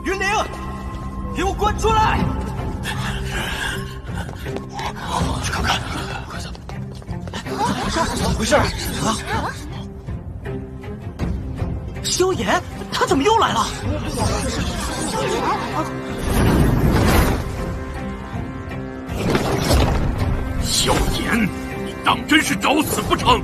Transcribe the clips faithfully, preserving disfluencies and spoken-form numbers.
云灵，给我滚出来！ 去看看，快走！ 怎么回事？啊！萧炎，他怎么又来了？ 萧炎，你当真是找死不成？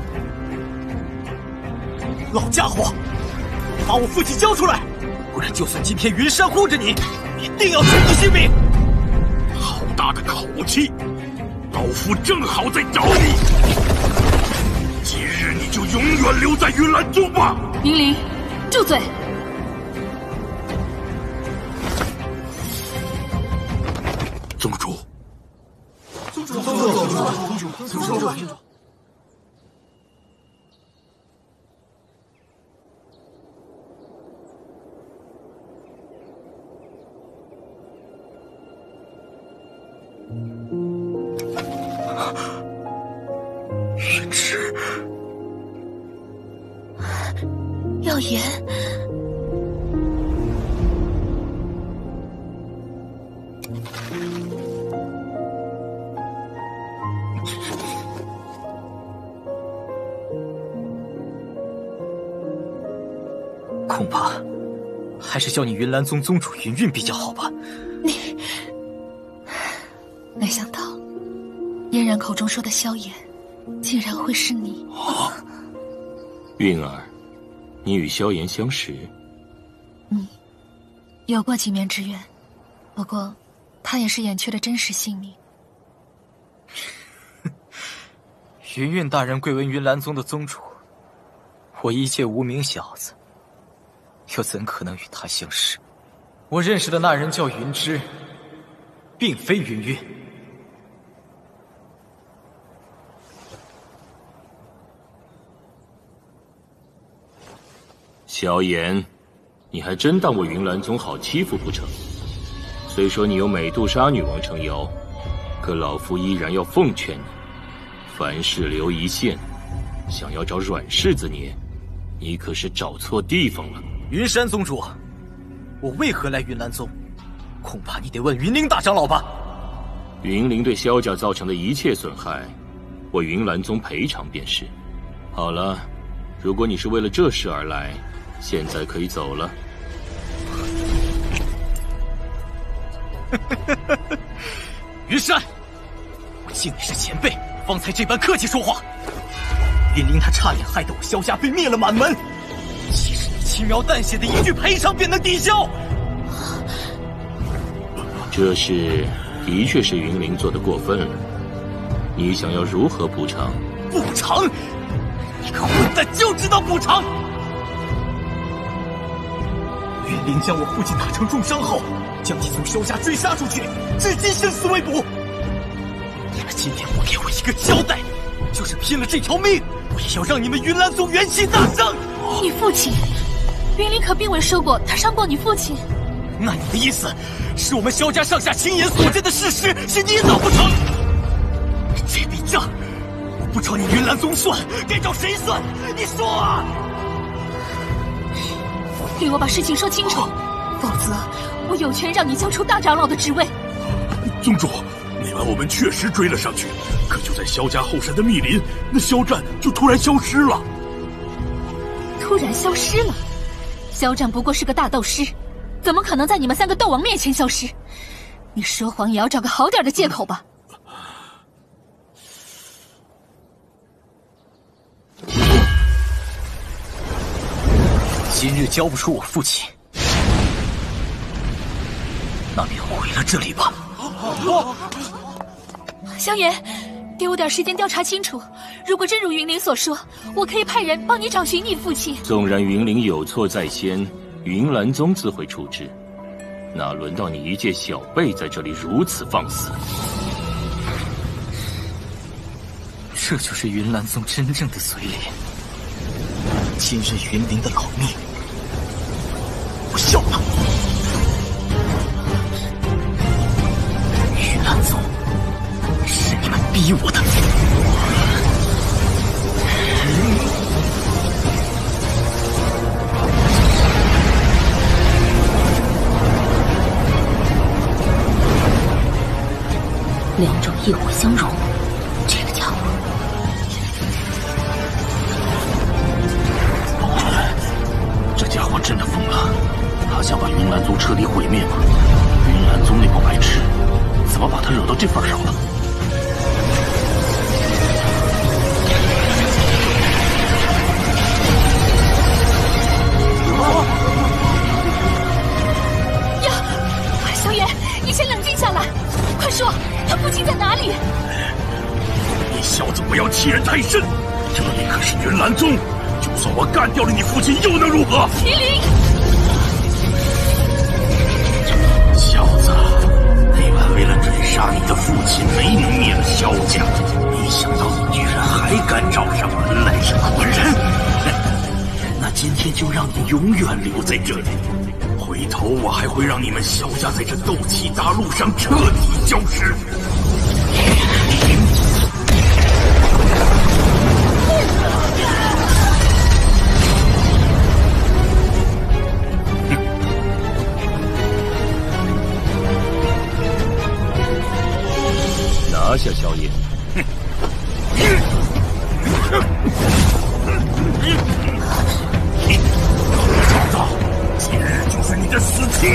老家伙，把我父亲交出来，不然就算今天云山护着你，一定要取你性命！ 好大的口气！老夫正好在找你，今日你就永远留在云岚宗吧！ 云灵，住嘴！ 宗主， 宗主，宗主，宗主，宗主，宗主，宗主。 云芝， 耀言， 恐怕还是叫你云岚宗宗主云韵比较好吧。 你，没想到嫣然口中说的萧炎，竟然会是你。 哦，韵儿，你与萧炎相识？ 嗯，有过几面之缘，不过他也是眼缺的真实姓名。 云韵大人贵为云岚宗的宗主，我一介无名小子，又怎可能与他相识？我认识的那人叫云芝，并非云韵。 萧炎，你还真当我云岚宗好欺负不成？虽说你有美杜莎女王撑腰，可老夫依然要奉劝你，凡事留一线。想要找软柿子捏，你可是找错地方了。 云山宗主，我为何来云岚宗？恐怕你得问云灵大长老吧。 云灵对萧家造成的一切损害，我云岚宗赔偿便是。好了，如果你是为了这事而来，现在可以走了。 云山，我敬你是前辈，方才这般客气说话。云灵他差点害得我萧家被灭了满门，其实你轻描淡写的一句赔偿便能抵消。 这事的确是云灵做的过分了，你想要如何补偿？ 补偿？你个混蛋就知道补偿！云灵将我父亲打成重伤后，将其从萧家追杀出去，至今生死未卜。你们今天不给我一个交代，就是拼了这条命，我也要让你们云岚宗元气大伤！ 你父亲，云灵可并未说过他伤过你父亲。 那你的意思是我们萧家上下亲眼所见的事实是捏造不成？这笔账我不找你云岚宗算，该找谁算？你说啊！ 给我把事情说清楚，否则我有权让你交出大长老的职位。 宗主，那晚我们确实追了上去，可就在萧家后山的密林，那萧战就突然消失了。 突然消失了？萧战不过是个大斗师，怎么可能在你们三个斗王面前消失？你说谎也要找个好点的借口吧。 今日交不出我父亲，那便毁了这里吧。 萧炎，给我点时间调查清楚，如果真如云灵所说，我可以派人帮你找寻你父亲。 纵然云灵有错在先，云岚宗自会处置，哪轮到你一介小辈在这里如此放肆？ 这就是云岚宗真正的嘴脸。今日云灵的老命，不孝了。云岚宗是你们逼我的。 异火相融，这个家伙…… 龙主任，这家伙真的疯了，他想把云岚宗彻底毁灭吗？云岚宗那帮白痴，怎么把他惹到这份上了？ 萧炎，你先冷静下来，快说，他父亲在哪里？ 你小子不要欺人太甚，这里可是云岚宗，就算我干掉了你父亲，又能如何？ 麒麟， 小子，那晚为了追杀你的父亲，没能灭了萧家，没想到你居然还敢找上门来，是果人。那今天就让你永远留在这里。 回头我还会让你们萧家在这斗气大陆上彻底消失。 拿下萧炎！ 小子，今日就是你的死期！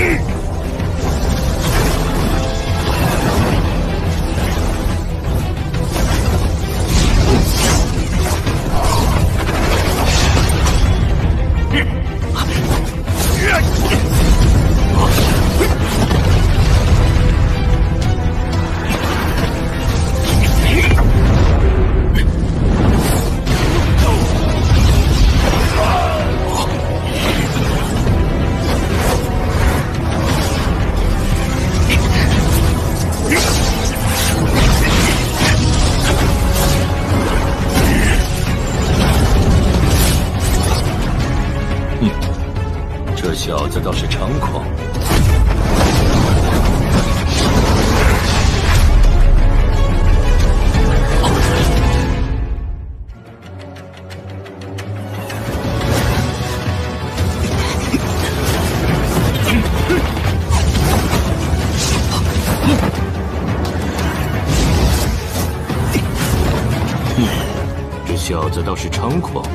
小子倒是猖狂。嗯，这小子倒是猖狂。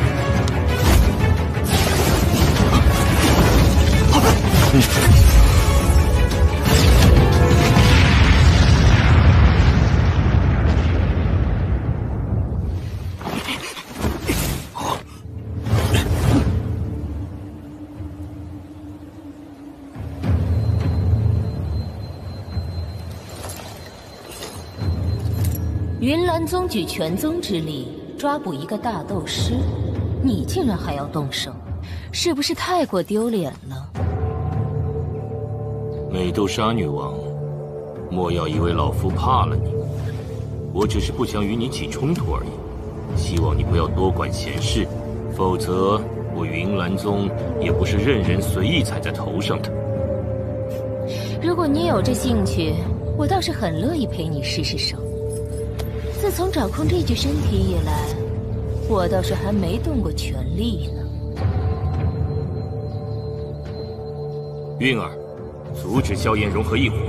嗯， 云岚宗举全宗之力抓捕一个大斗师，你竟然还要动手，是不是太过丢脸了？ 美杜莎女王，莫要以为老夫怕了你，我只是不想与你起冲突而已。希望你不要多管闲事，否则我云岚宗也不是任人随意踩在头上的。 如果你有这兴趣，我倒是很乐意陪你试试手。自从掌控这具身体以来，我倒是还没动过全力呢。 韵儿。 阻止萧炎融合异火。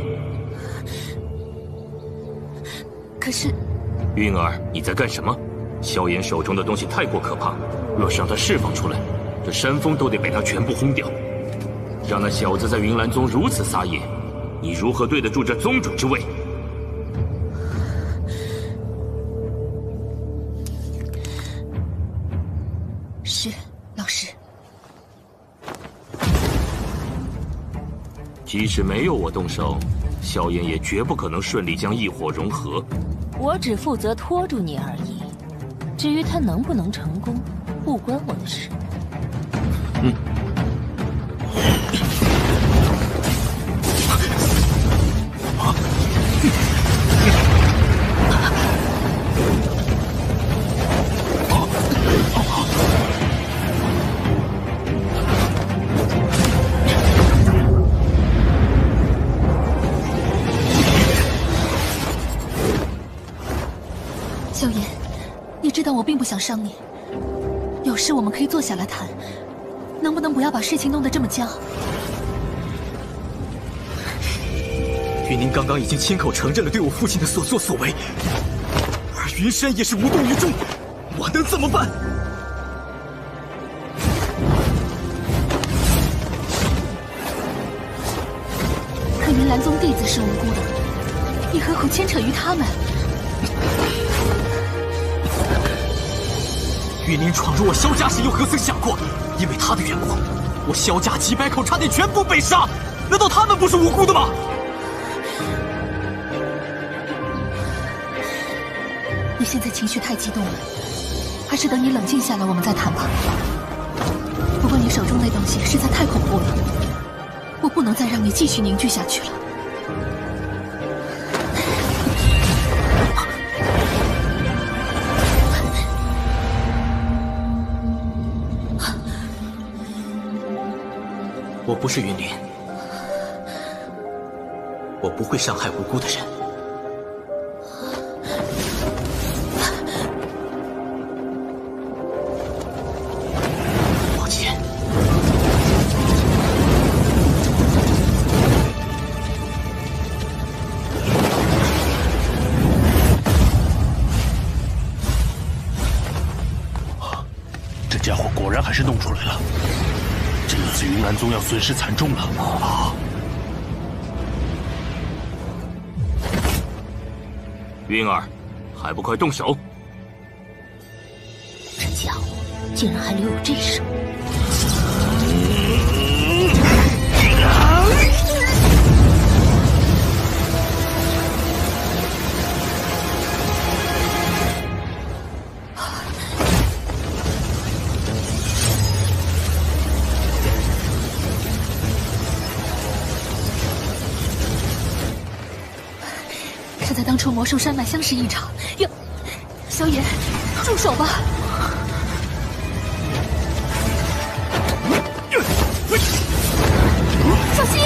可是， 韵儿，你在干什么？萧炎手中的东西太过可怕，若是让他释放出来，这山峰都得被他全部轰掉。让那小子在云岚宗如此撒野，你如何对得住这宗主之位？ 是，老师。 即使没有我动手，萧炎也绝不可能顺利将异火融合。 我只负责拖住你而已，至于他能不能成功，不关我的事。 嗯。 萧炎，你知道我并不想伤你，有事我们可以坐下来谈，能不能不要把事情弄得这么僵？ 云林刚刚已经亲口承认了对我父亲的所作所为，而云山也是无动于衷，我能怎么办？ 可云岚宗弟子是无辜的，你何苦牵扯于他们？ 云林闯入我萧家时，又何曾想过，因为他的缘故，我萧家几百口差点全部被杀？难道他们不是无辜的吗？ 你现在情绪太激动了，还是等你冷静下来我们再谈吧。不过你手中那东西实在太恐怖了，我不能再让你继续凝聚下去了。 我不是云林，我不会伤害无辜的人。抱歉。 这家伙果然还是弄出来了。这一次云岚宗要损失惨重了。啊！ 云儿，还不快动手！ 这家伙竟然还留有这手！看在当初魔兽山脉相识一场，要萧炎，住手吧！小心！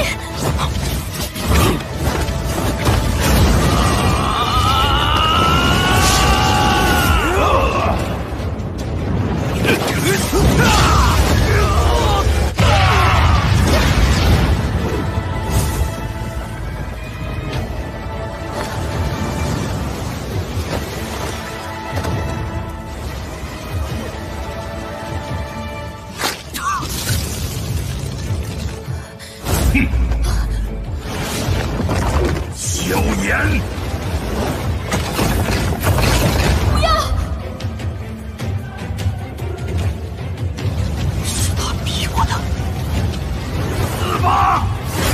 萧炎， 不要！ 是他逼我的。 死吧！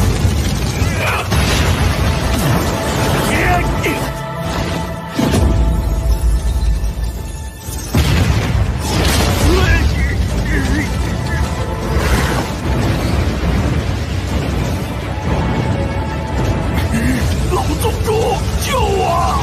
老宗主，救我！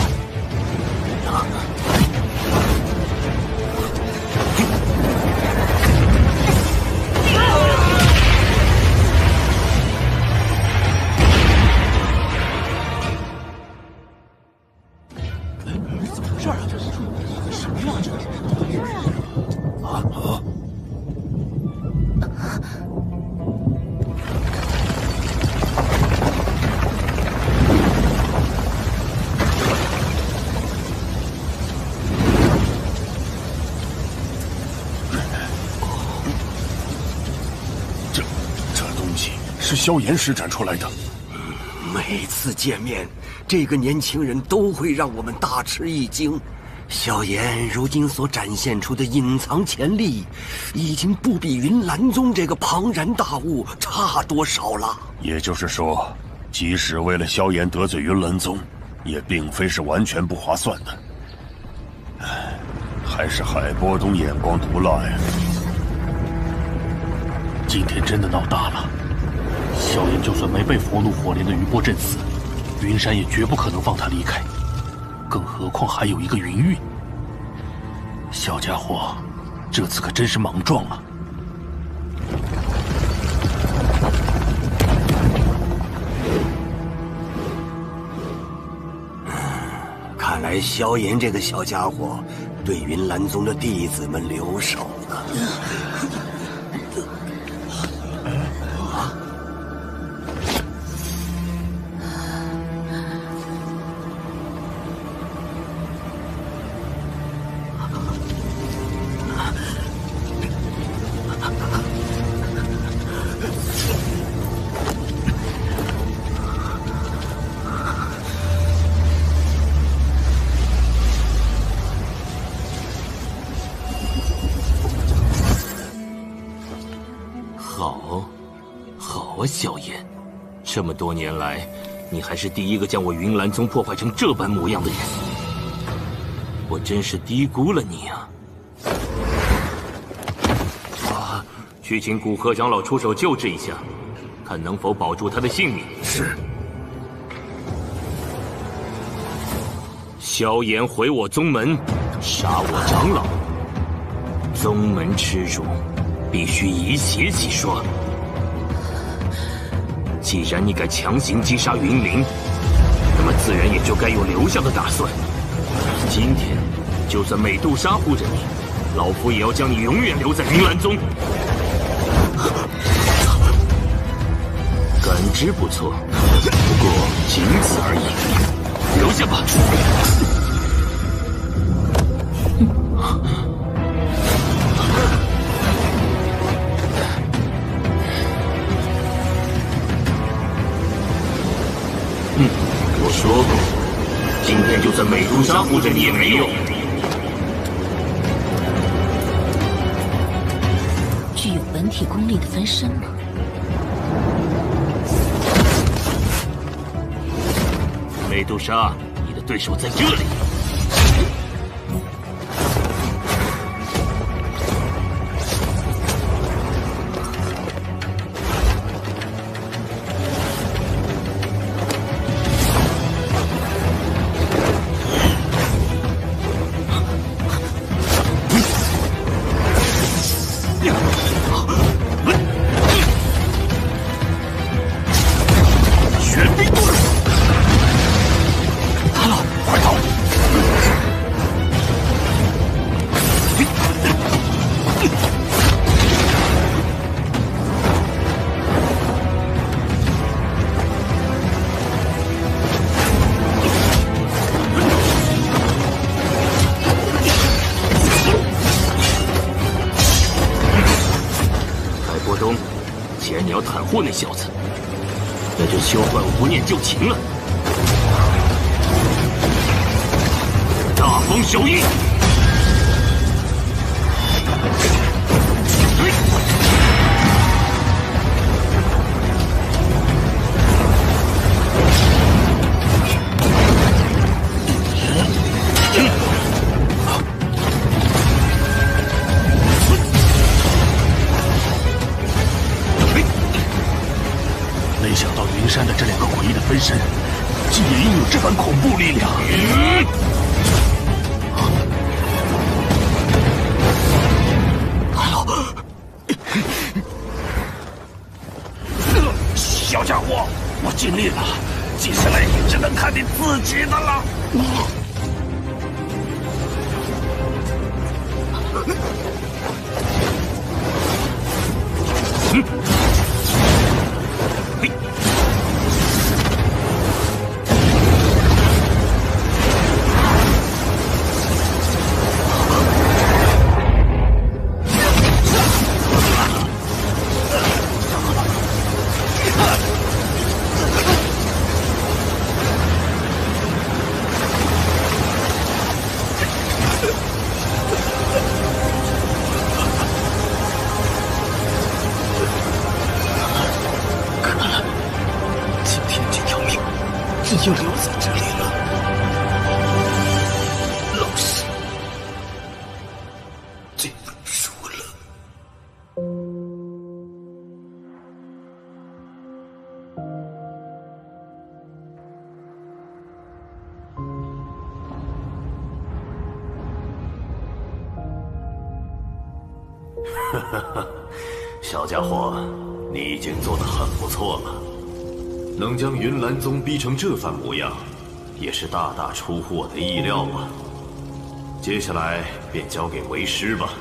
怎么回事啊？这是什么呀？这是怎么回事啊？啊啊！ 这这东西是萧炎施展出来的。 每次见面，这个年轻人都会让我们大吃一惊。萧炎如今所展现出的隐藏潜力，已经不比云岚宗这个庞然大物差多少了。 也就是说，即使为了萧炎得罪云岚宗，也并非是完全不划算的。唉，还是海波东眼光毒辣呀！ 今天真的闹大了。萧炎就算没被佛怒火莲的余波震死，云山也绝不可能放他离开。更何况还有一个云韵。小家伙，这次可真是莽撞了。 看来萧炎这个小家伙对云岚宗的弟子们留手了。 好啊，萧炎，这么多年来，你还是第一个将我云岚宗破坏成这般模样的人，我真是低估了你啊！啊，去请古河长老出手救治一下，看能否保住他的性命。 是。 萧炎毁我宗门，杀我长老，宗门耻辱，必须以血洗刷。既然你敢强行击杀云灵，那么自然也就该有留下的打算。今天，就算美杜莎护着你，老夫也要将你永远留在云岚宗。感知不错，不过仅此而已。留下吧。嗯，我说过，今天就算美杜莎护着你也没用。 具有本体功力的分身吗？ 美杜莎，你的对手在这里。霍那小子，那就休断无念旧情了。大风手印， 没想到云山的这两个诡异的分身，竟也拥有这般恐怖力量。 大佬， 小家伙，我尽力了，接下来只能看你自己的了。 嗯。 就留在这里了。老师，这本输了。 哈哈哈，小家伙，你已经做得很不错了。能将云岚宗逼成这番模样，也是大大出乎我的意料吧。接下来便交给为师吧。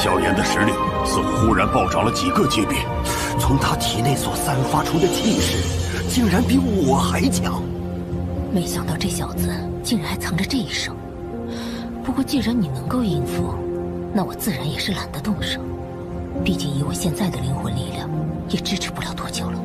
萧炎的实力似乎忽然暴涨了几个阶别， 从他体内所散发出的气势，竟然比我还强。 没想到这小子竟然还藏着这一手。不过既然你能够应付，那我自然也是懒得动手。毕竟以我现在的灵魂力量，也支持不了多久了。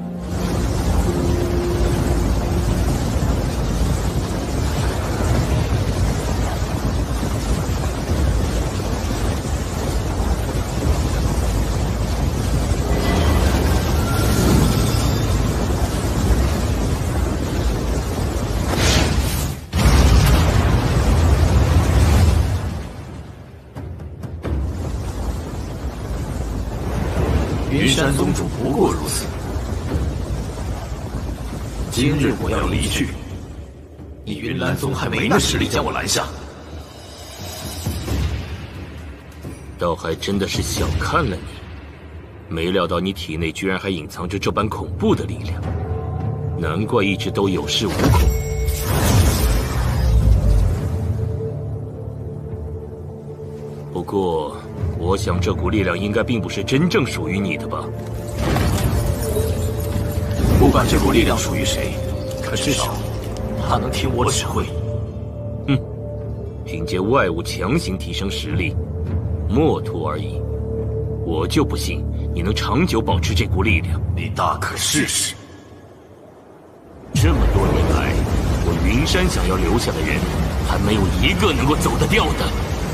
云山宗主不过如此。今日我要离去，你云岚宗还没那实力将我拦下。 倒还真的是小看了你，没料到你体内居然还隐藏着这般恐怖的力量，难怪一直都有恃无恐。不过，我想这股力量应该并不是真正属于你的吧？ 不管这股力量属于谁，可至少他能听我指挥。 哼，凭借外物强行提升实力，墨图而已。我就不信你能长久保持这股力量。 你大可试试。 这么多年来，我云山想要留下的人，还没有一个能够走得掉的。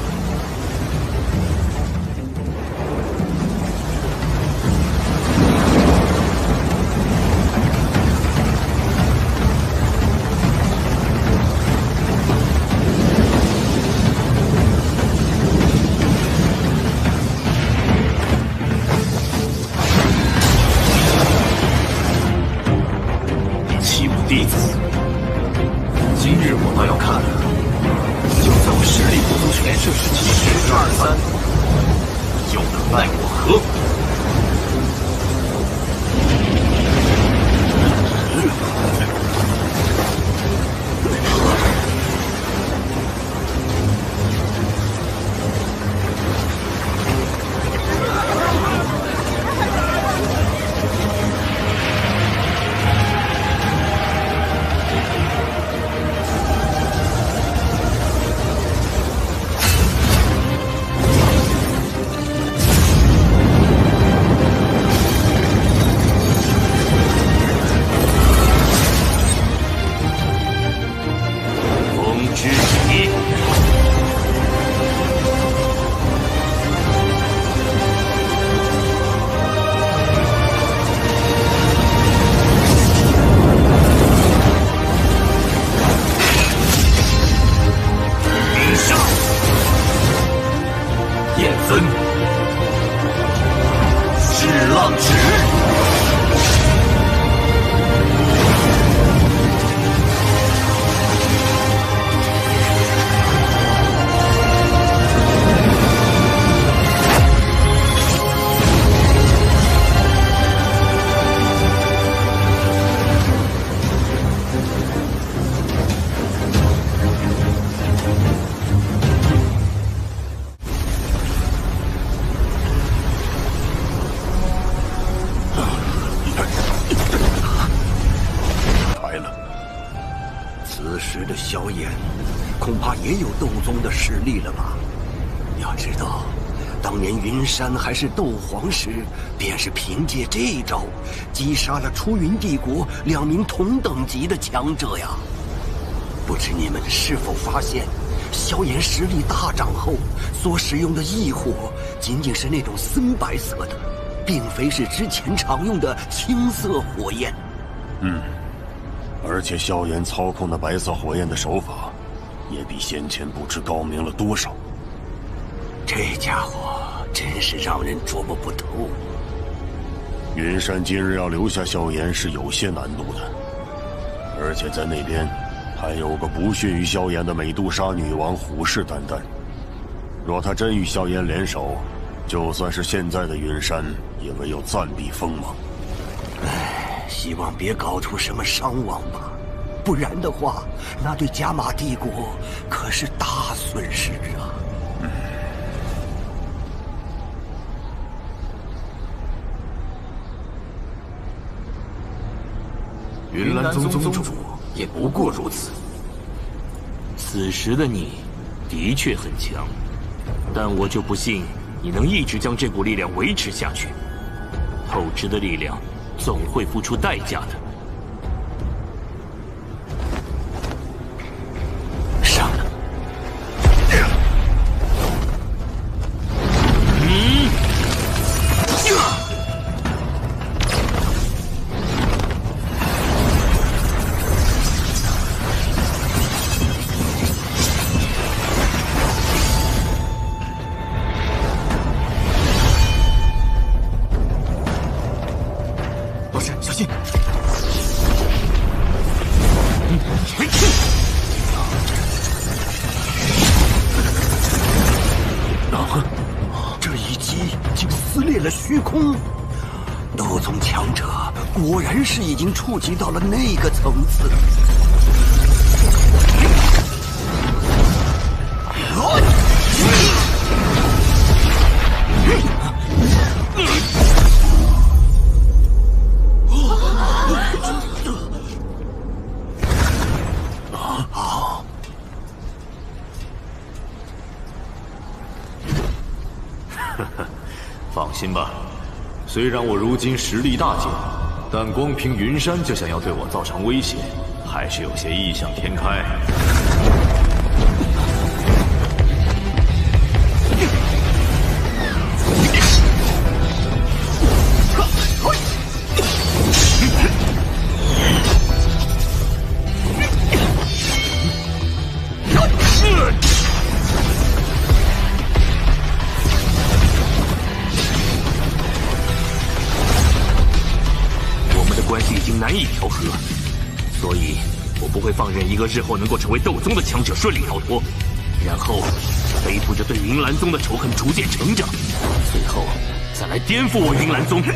弟子，今日我倒要看看，就算我实力不足全盛时期十之二三，又能奈我何？ 萧炎恐怕也有斗宗的实力了吧？要知道，当年云山还是斗皇时，便是凭借这一招击杀了出云帝国两名同等级的强者呀！不知你们是否发现，萧炎实力大涨后所使用的异火仅仅是那种森白色的，并非是之前常用的青色火焰。 嗯。而且萧炎操控那白色火焰的手法，也比先前不知高明了多少。 这家伙真是让人捉摸不透。 云山今日要留下萧炎是有些难度的，而且在那边还有个不逊于萧炎的美杜莎女王虎视眈眈。若他真与萧炎联手，就算是现在的云山，也唯有暂避锋芒。 唉。希望别搞出什么伤亡吧，不然的话，那对加玛帝国可是大损失啊！ 嗯， 云岚宗宗主也不过如此。 此时的你，的确很强，但我就不信你能一直将这股力量维持下去。透支的力量总会付出代价的。 上了。 嗯。 老师，小心！ 啊！这一击竟撕裂了虚空，斗宗强者果然是已经触及到了那个层次。 放心吧，虽然我如今实力大减，但光凭云山就想要对我造成威胁，还是有些异想天开。 难以调和，所以我不会放任一个日后能够成为斗宗的强者顺利逃脱，然后背负着对云岚宗的仇恨逐渐成长，最后再来颠覆我云岚宗。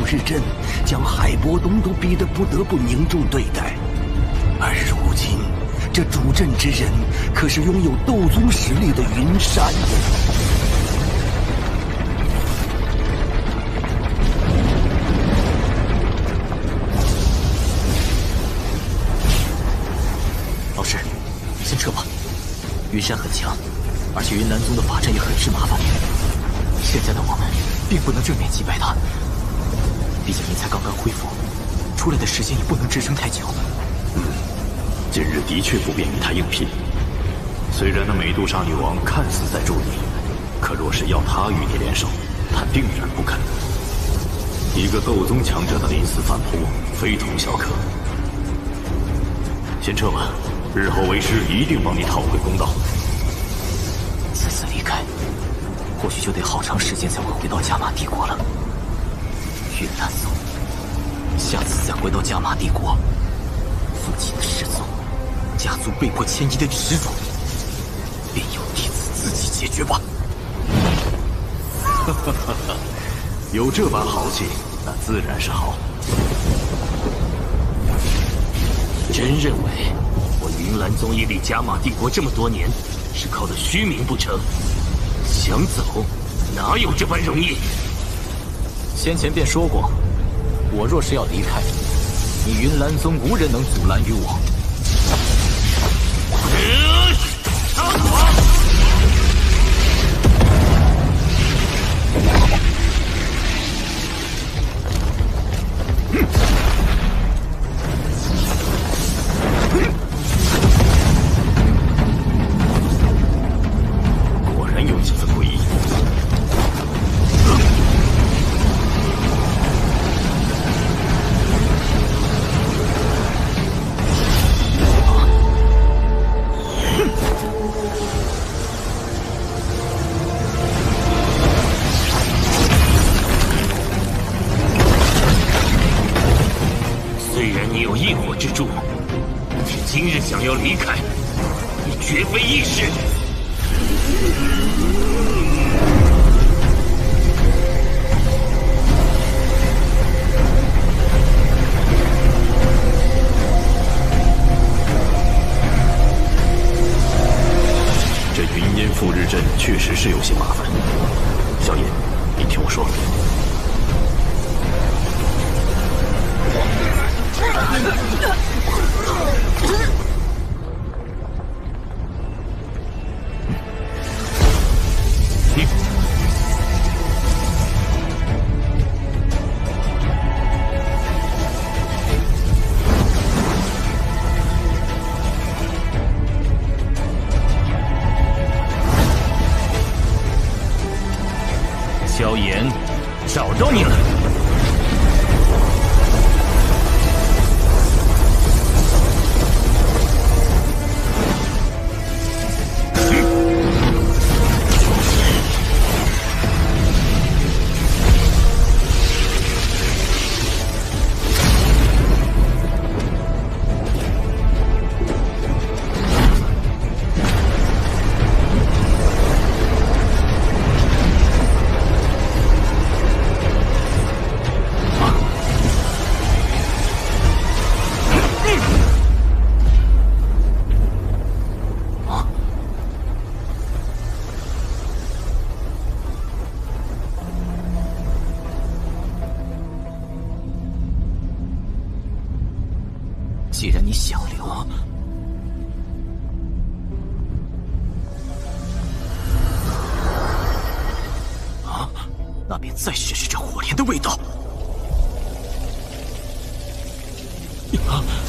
日镇将海波东都逼得不得不凝重对待，而如今这主阵之人可是拥有斗宗实力的云山。 老师，先撤吧。云山很强，而且云岚宗的法阵也很是麻烦。现在的我们并不能正面击败他，毕竟您才刚刚恢复，出来的时间也不能支撑太久。 嗯，今日的确不便与他硬拼。虽然那美杜莎女王看似在助你，可若是要她与你联手，她定然不肯。一个斗宗强者的临死反扑，非同小可。先撤吧，日后为师一定帮你讨回公道。 此次离开，或许就得好长时间才会回到加玛帝国了。云岚宗，下次再回到加玛帝国，父亲的失踪，家族被迫迁移的耻辱，便由弟子自己解决吧。 哈哈哈哈，有这般豪气，那自然是好。 真认为我云岚宗屹立加玛帝国这么多年，是靠的虚名不成？想走，哪有这般容易？ 先前便说过，我若是要离开，你云岚宗无人能阻拦于我。 果然有几分诡异。 虽然你有异火之助，但是今日想要离开，你绝非易事。 这云烟赴日阵确实是有些麻烦。萧炎，你听我说。 萧炎，找到你了。 既然你想留，啊，那便再试试这火莲的味道。啊！